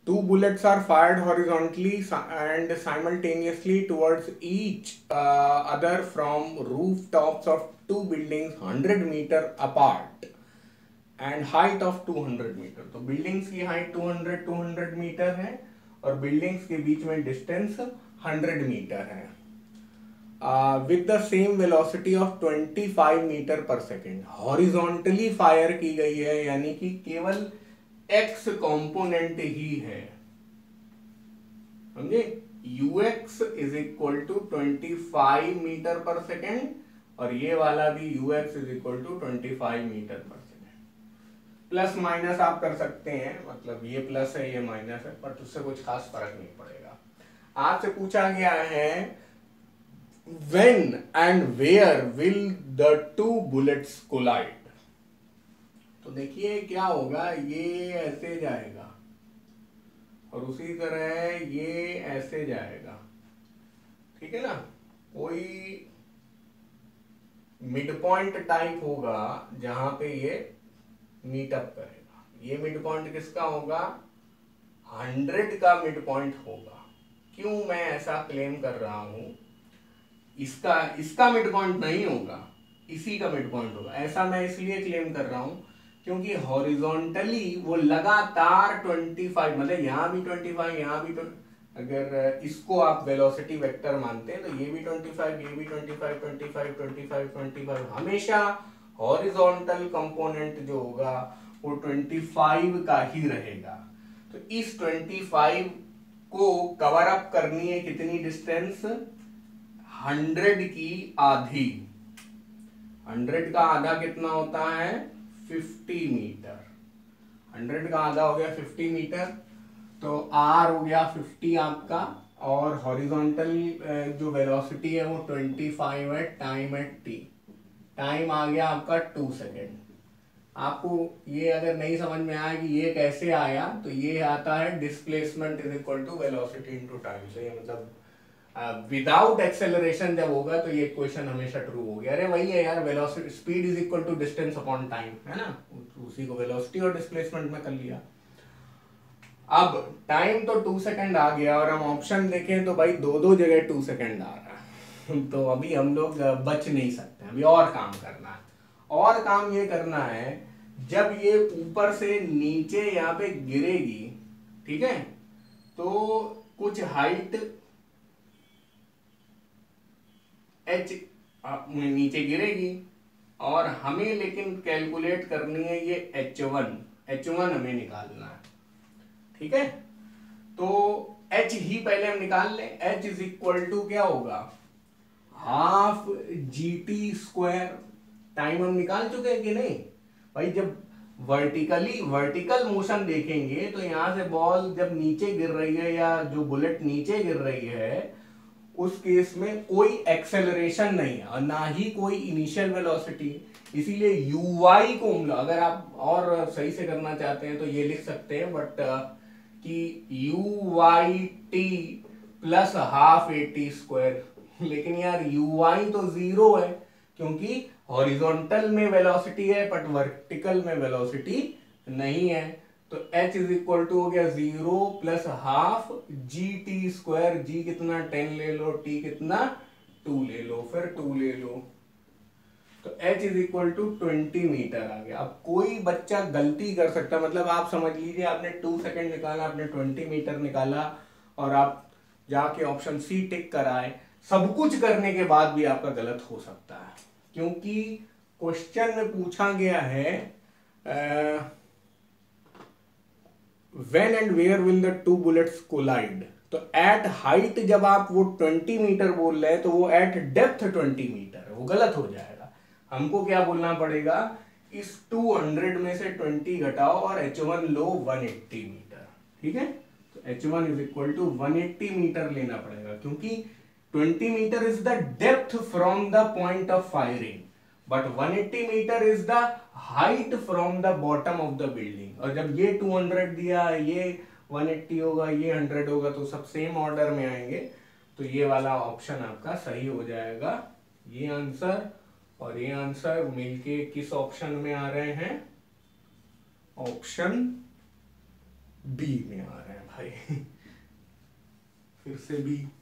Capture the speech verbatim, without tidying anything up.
two bullets are fired horizontally and simultaneously towards each uh, other from rooftops of two buildings one hundred meter apart and height of two hundred meter. तो buildings की height two hundred two hundred meter है और buildings के बीच में distance one hundred meter है. Uh, with the same velocity of twenty-five meter per second. Horizontally fire की गई है, यानी कि केवल x कंपोनेंट ही है, समझे. ux is equal to twenty five meter per second और ये वाला भी ux is equal to twenty five meter per second. Plus minus आप कर सकते हैं, मतलब ये प्लस है ये माइनस है, पर उससे कुछ खास फर्क नहीं पड़ेगा. आपसे पूछा गया है when and where will the two bullets collide. तो देखिए क्या होगा, ये ऐसे जाएगा और उसी तरह ये ऐसे जाएगा, ठीक है ना. कोई मिड पॉइंट टाइप होगा जहां पे ये मीट अप करेगा. ये मिड पॉइंट किसका होगा, हंड्रेड का मिड पॉइंट होगा. क्यों मैं ऐसा क्लेम कर रहा हूं, इसका इसका मिड पॉइंट नहीं होगा, इसी का मिड पॉइंट होगा. ऐसा मैं इसलिए क्लेम कर रहा हूं क्योंकि हॉरिजॉन्टली वो लगातार पच्चीस, मतलब यहां भी पच्चीस, यहां भी ट्वेंटी, अगर इसको आप वेलोसिटी वेक्टर मानते हैं तो ये भी पच्चीस, ये भी पच्चीस, पच्चीस, पच्चीस, पच्चीस, हमेशा हॉरिजॉन्टल कंपोनेंट जो होगा वो पच्चीस का ही रहेगा. तो इस पच्चीस को कवर अप करनी है कितनी डिस्टेंस, हंड्रेड की आधी. हंड्रेड का आधा कितना होता है, फिफ्टी मीटर. हंड्रेड का आधा हो गया फिफ्टी मीटर, तो आर हो गया फिफ्टी आपका, और हॉरिजॉन्टल जो वेलोसिटी है वो ट्वेंटी फाइव है, टाइम है टी. टाइम आ गया आपका टू सेकेंड. आपको ये अगर नहीं समझ में आया कि ये कैसे आया, तो ये आता है displacement is equal to velocity into time. से मतलब विदाउट uh, एक्सेलरेशन जब होगा तो ये इक्वेशन हमेशा ट्रू होगी. अरे वही है यार, velocity speed is equal to distance upon time, है ना. उसी को वेलोसिटी और डिस्प्लेसमेंट में कर लिया. अब टाइम तो टू सेकंड आ गया और हम ऑप्शन देखें तो भाई दो दो जगह टू सेकंड आ रहा है. तो अभी हम लोग बच नहीं सकते, अभी और काम करना है. और काम ये करना है, जब ये ऊपर से नीचे यहाँ पे गिरेगी, ठीक है, तो कुछ हाइट एच नीचे गिरेगी और हमें लेकिन कैलकुलेट करनी है ये एच वन. एच वन हमें निकालना है, ठीक है. तो एच ही पहले हम निकाल लें. एच इज इक्वल टू क्या होगा, half G T square. Time हम निकाल चुके हैं कि नहीं भाई. जब वर्टिकली वर्टिकल मोशन देखेंगे तो यहां से बॉल जब नीचे गिर रही है या जो बुलेट नीचे गिर रही है, उस केस में कोई एक्सेलरेशन नहीं है और ना ही कोई इनिशियल वेलोसिटी. इसीलिए यूवाई को अगर आप और सही से करना चाहते हैं तो ये लिख सकते हैं, बट कि u y t plus half a t square. लेकिन यार यूवाई तो जीरो है क्योंकि हॉरिजॉन्टल में वेलोसिटी है बट वर्टिकल में वेलोसिटी नहीं है. तो h इज इक्वल टू हो गया zero plus half G T square. G कितना, टेन ले लो, t कितना, टू ले लो, फिर टू ले लो. तो h is equal to twenty metre आ गया. अब कोई बच्चा गलती कर सकता, मतलब आप समझ लीजिए आपने टू सेकेंड निकाला, आपने ट्वेंटी मीटर निकाला और आप जाके ऑप्शन सी टिक कराए. सब कुछ करने के बाद भी आपका गलत हो सकता है क्योंकि क्वेश्चन में पूछा गया है आ, When and where will the two bullets collide? तो at height जब आप वो ट्वेंटी मीटर बोल रहे हैं तो वो at depth ट्वेंटी मीटर है, वो गलत हो जाएगा. हमको क्या बोलना पड़ेगा, इस टू हंड्रेड में से ट्वेंटी घटाओ और एच वन लो वन एट्टी मीटर. ठीक है, तो h one is equal to one eighty metre लेना पड़ेगा क्योंकि twenty metre is the depth from the point of firing, but one eighty metre is the height from the bottom of the building. और जब ये two hundred दिया, ये one eighty होगा, ये हंड्रेड होगा, तो सब सेम ऑर्डर में आएंगे. तो ये वाला ऑप्शन आपका सही हो जाएगा. ये आंसर और ये आंसर मिलके किस ऑप्शन में आ रहे हैं, ऑप्शन बी में आ रहे हैं भाई फिर से बी।